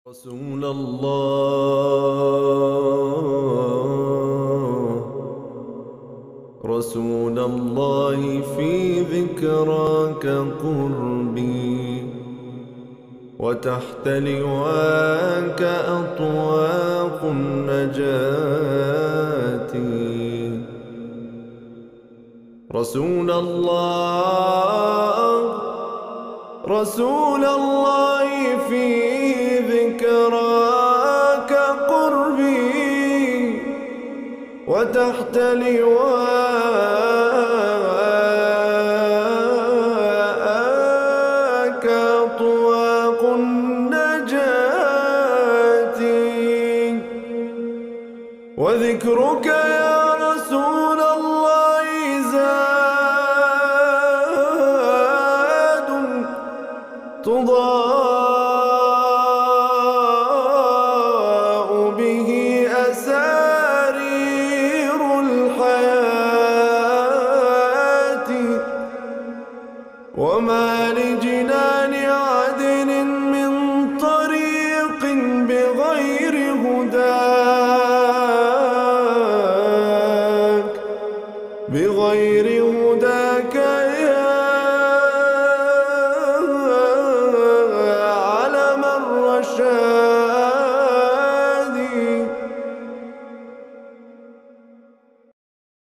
رسول الله رسول الله في ذكراك قربي، وتحت لواك أطواق النجاة. رسول الله رسول الله في ذكراك قربي، وتحت لواءك أطواق النجاة. وذكرك يا رسول الله زاد تضاء به أسارير الحياة، وما لجنان